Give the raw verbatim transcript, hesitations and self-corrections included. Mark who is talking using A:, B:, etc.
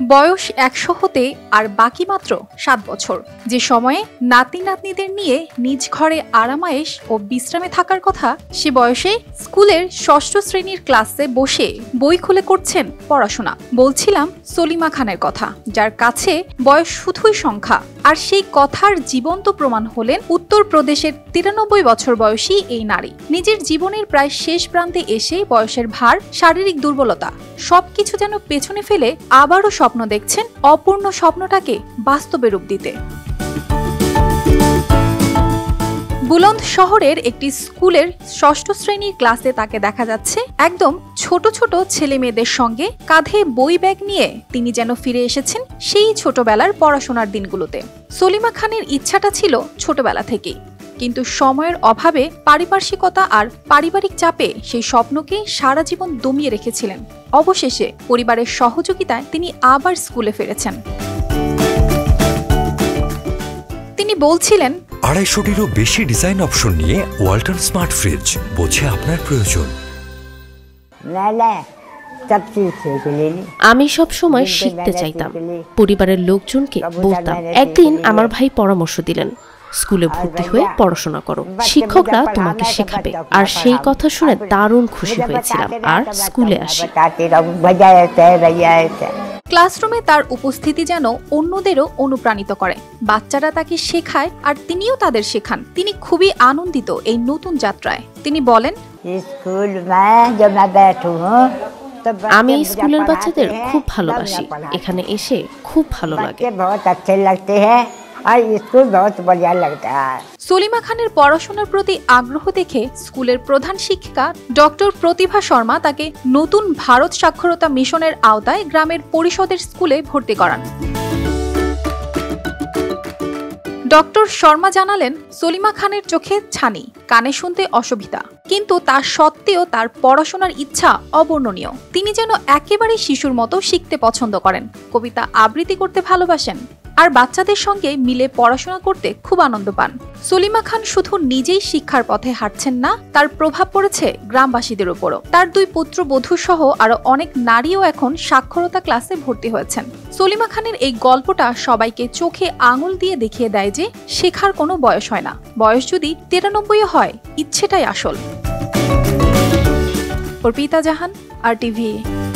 A: বয়স একশো হতে আর বাকি মাত্র সাত বছর, যে সময়ে নাতি নাতনিদের নিয়ে নিজ ঘরে আরামায়েশ ও বিশ্রামে থাকার কথা, সে বয়সে স্কুলের ষষ্ঠ শ্রেণীর ক্লাসে বসে বই খুলে করছেন পড়াশোনা। বলছিলাম সলিমা খানের কথা, যার কাছে বয়স শুধুই সংখ্যা, আর সেই কথার জীবন্ত প্রমাণ হলেন উত্তরপ্রদেশের তিরানব্বই বছর বয়সী এই নারী। নিজের জীবনের প্রায় শেষ প্রান্তে এসে বয়সের ভার, শারীরিক দুর্বলতা সবকিছু যেন পেছনে ফেলে আবারও স্বপ্ন দেখছেন অপূর্ণ স্বপ্নটাকে বাস্তবে রূপ দিতে। বুলন্দ শহরের একটি স্কুলের ষষ্ঠ শ্রেণীর ক্লাসে তাকে দেখা যাচ্ছে একদম ছোট ছোট ছেলে মেয়েদের সঙ্গে কাঁধে বই ব্যাগ নিয়ে তিনি যেন ফিরে এসেছেন সেই ছোটবেলার পড়াশোনার দিনগুলোতে। সলিমা খানের ইচ্ছাটা ছিল ছোটবেলা থেকেই, কিন্তু সময়ের অভাবে, পারিপার্শ্বিকতা আর পারিবারিক চাপে সেই স্বপ্নকে সারা জীবন দমিয়ে রেখেছিলেন। অবশেষে পরিবারের সহযোগিতায় তিনি আবার স্কুলে ফিরেছেন। তিনি বলছিলেন,
B: আড়াইশোটিরও বেশি ডিজাইন অপশন নিয়ে ওয়ালটন স্মার্ট ফ্রিজ, বোঝে আপনার প্রয়োজন।
C: আমি সব সময় শিখতে চাইতাম, পরিবারের লোকজনকে বলতাম। একদিন আমার ভাই পরামর্শ দিলেন, স্কুলে ভর্তি হয়ে পড়াশোনা করো, শিক্ষকরা তোমাকে শেখাবে। আর সেই কথা শুনে দারুণ খুশি হয়েছিলাম আর স্কুলে আসি।
A: ক্লাসরুমে তার উপস্থিতি যেন অন্যদেরও অনুপ্রাণিত করে। বাচ্চারা তাকে শেখায় আর তিনিও তাদের শেখান। তিনি খুবই আনন্দিত এই নতুন যাত্রায়। তিনি বলেন,
C: আমি স্কুলের বাচ্চাদের খুব ভালোবাসি, এখানে এসে খুব ভালো লাগে।
A: সলিমা খানের পড়াশোনার প্রতি আগ্রহ দেখে স্কুলের প্রধান শিক্ষিকা ডক্টর প্রতিভা শর্মা তাকে নতুন ভারত সাক্ষরতা মিশনের আওতায় গ্রামের পরিষদের স্কুলে ভর্তি করান। ডক্টর শর্মা জানালেন, সলিমা খানের চোখে ছানি, কানে শুনতে অসুবিধা, কিন্তু তা সত্ত্বেও তার পড়াশোনার ইচ্ছা অবর্ণনীয়। তিনি যেন একেবারে শিশুর মতো শিখতে পছন্দ করেন, কবিতা আবৃত্তি করতে ভালোবাসেন আর বাচ্চাদের সঙ্গে মিলে পড়াশোনা করতে খুব আনন্দ পান। সলিমা খান শুধু নিজেই শিক্ষার পথে হাঁটছেন না, তার প্রভাব পড়েছে গ্রামবাসীদের উপরও। তার দুই পুত্রবধূ সহ আরো অনেক নারীও এখন সাক্ষরতা ক্লাসে ভর্তি হয়েছেন। সলিমা খানের এই গল্পটা সবাইকে চোখে আঙুল দিয়ে দেখিয়ে দেয় যে শেখার কোনো বয়স হয় না। বয়স যদি তিরানব্বই হয়, ইচ্ছেটাই আসল। অর্পিতা জাহান, আর টিভি।